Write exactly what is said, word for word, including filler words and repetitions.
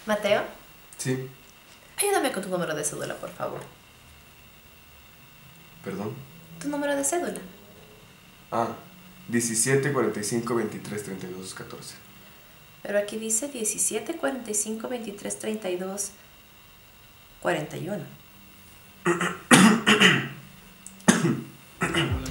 Mateo, Sí, ayúdame con tu número de cédula, por favor. perdón. Tu número de cédula. Ah, diecisiete cuarenta y cinco veintitrés treinta y dos catorce. Pero aquí dice diecisiete, cuarenta y cinco, veintitrés, treinta y dos, cuarenta y uno.